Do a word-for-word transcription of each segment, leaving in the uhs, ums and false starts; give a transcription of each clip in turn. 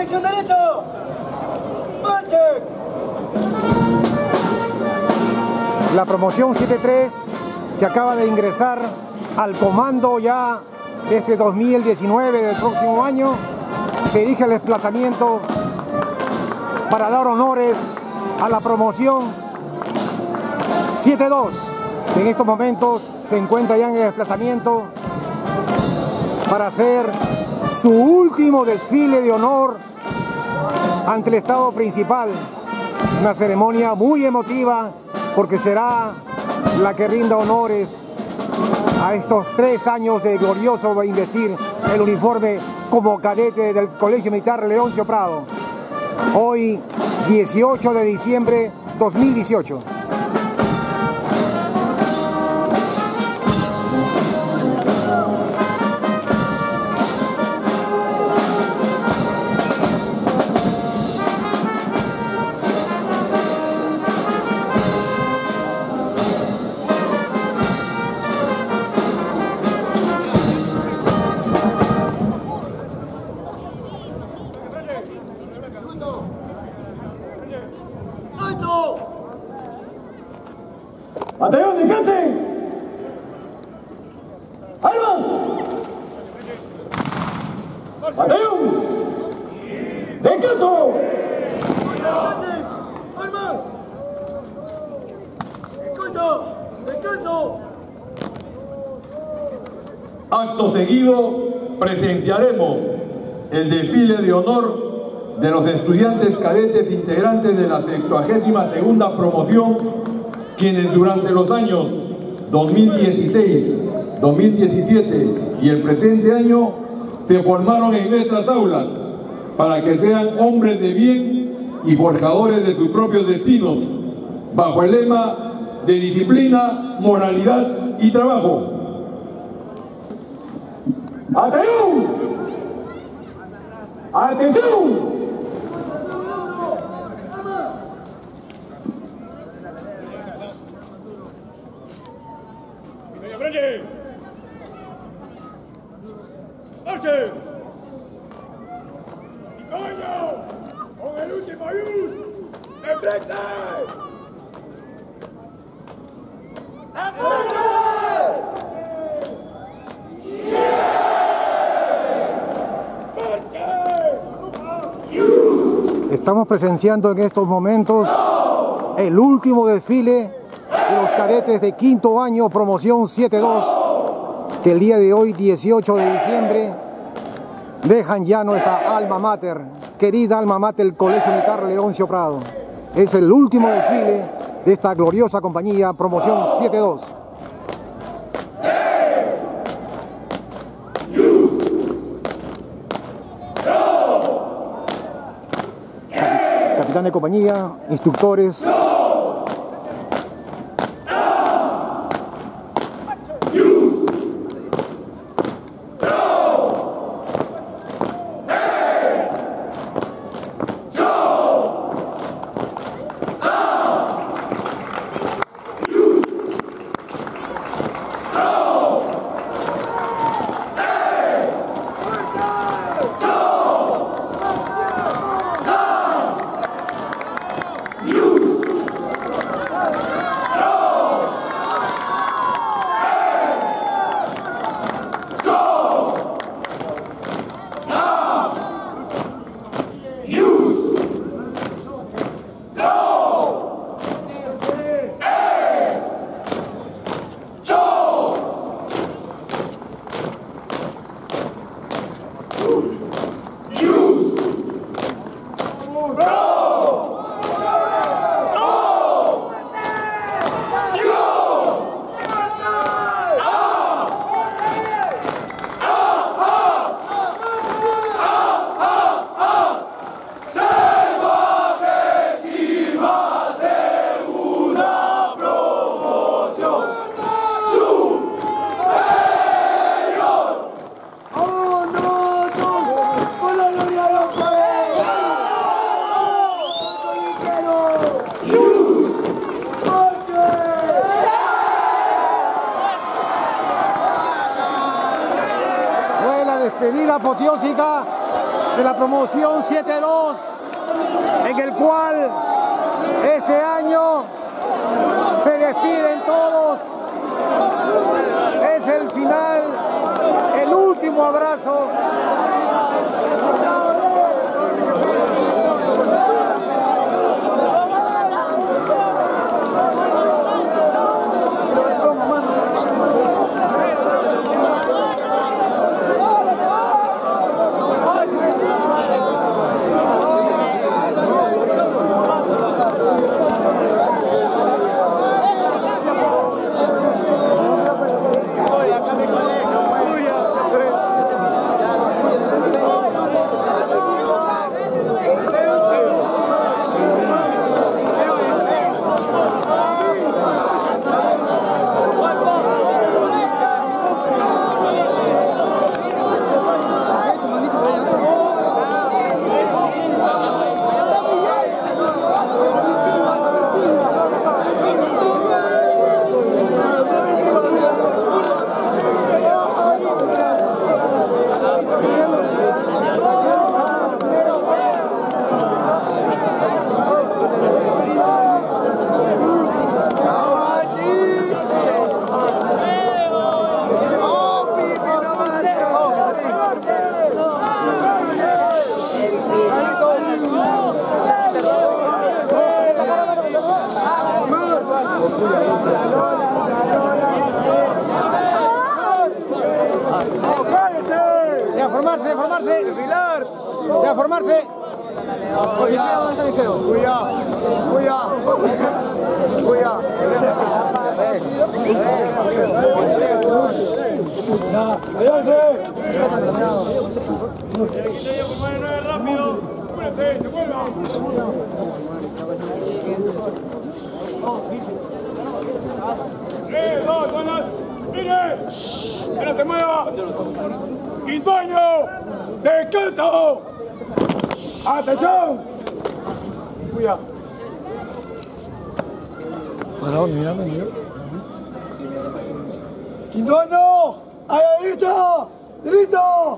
Dirección derecha. Marchen. La promoción siete tres que acaba de ingresar al comando ya este dos mil diecinueve del próximo año se dirige al desplazamiento para dar honores a la promoción siete dos, que en estos momentos se encuentra ya en el desplazamiento para hacer su último desfile de honor ante el Estado principal. Una ceremonia muy emotiva porque será la que rinda honores a estos tres años de glorioso investir el uniforme como cadete del Colegio Militar Leoncio Prado. Hoy, dieciocho de diciembre dos mil dieciocho. ¡Batallón, descansen! ¡Armas! ¡Batallón! ¡Descanso! ¡Armas! ¡Descanso! ¡Descanso! Acto seguido presenciaremos el desfile de honor de los estudiantes cadetes integrantes de la sexagésima segunda promoción, quienes durante los años dos mil dieciséis, dos mil diecisiete y el presente año se formaron en nuestras aulas para que sean hombres de bien y forjadores de sus propios destinos, bajo el lema de disciplina, moralidad y trabajo. ¡Atención! ¡Atención! ¡Frente! ¡Marche! ¡Y coño! ¡Con el último ayuno! ¡De frente! ¡De frente! Estamos presenciando en estos momentos el último desfile de los cadetes de quinto año promoción siete dos, que el día de hoy, dieciocho de diciembre, dejan ya nuestra alma mater, querida alma mater, el Colegio Militar Leoncio Prado. Es el último desfile de esta gloriosa compañía promoción siete dos. Capitán de compañía, instructores. Despedida apoteósica de la promoción siete dos, en el cual este año se despiden todos. Es el final, el último abrazo. Ya, formarse, formarse. Ya, formarse. Cuidado, cuidado, cuidado, cuidado. Rápido, ¡Apúrense, se vuelva! ¡Tres, dos, buenas! ¡Mires! ¡Que no se mueva! ¡Quinto año! ¡Descanso! ¡Atención! Cuidado. ¿Para dónde? Mirame, mira. ¡Quinto año! ¡A la derecha! ¡Derecha!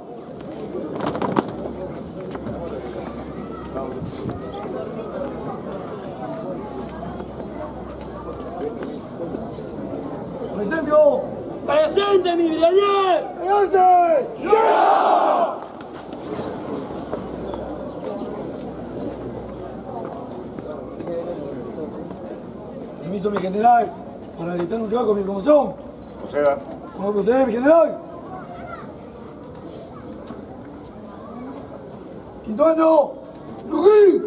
¡Presente! ¡Presente, mi brigadier! ¡Presente! ¡Yeah! Permiso, mi general, para realizar un trabajo con mi promoción. Proceda. ¿Cómo procede, mi general? Quinto año, ¡Luquín!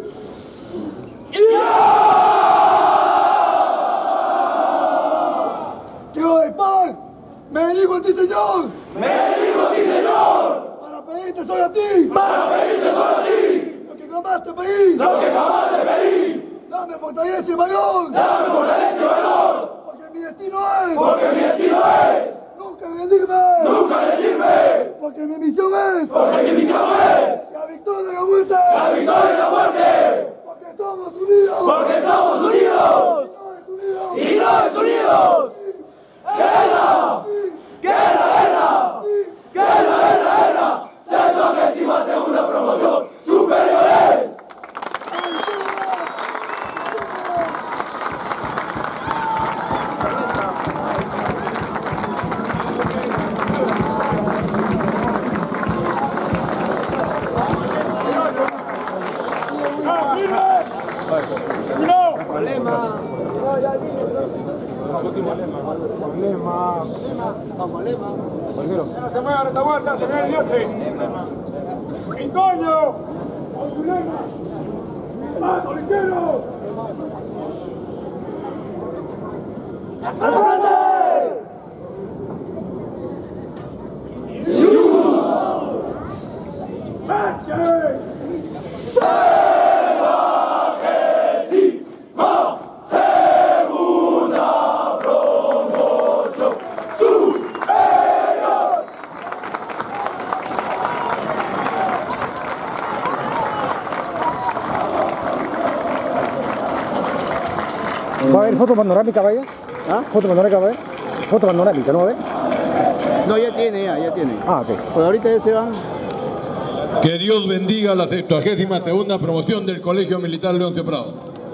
¡Tío de pan! ¡Me dirijo a ti, señor! ¡Me dirijo a ti, señor! ¡Para pedirte solo a ti! ¡Para pedirte solo a ti! ¡Lo que jamás te pedí! ¡Lo que jamás te pedí! ¡Dame fortaleza y valor! ¡Dame fortaleza y valor! Porque mi destino es... Porque mi destino es... ¡Nunca rendirme! ¡Nunca rendirme! Porque mi misión es... Porque mi misión es... ¡La victoria y la muerte! ¡La victoria y la muerte! Porque somos unidos. Porque somos unidos. Y no desunidos. ¡Guerra! ¡Guerra, guerra! ¡Guerra, guerra, guerra! ¡Septuagésima segunda promoción! ¡Superiores! Problema. Problema. Vamos, lema. No se mueva, retaguardia, tener el diose. ¡Quintoño! ¡Con su lema! ¡Vamos, ligero! ¡Adelante! ¿Va a haber foto panorámica, vaya? ¿Ah? ¿Foto panorámica, vaya? Foto panorámica, ¿no va a ver? No, ya tiene, ya, ya tiene. Ah, ok. Por ahorita ya se van. Que Dios bendiga la septuagésima segunda promoción del Colegio Militar Leoncio Prado.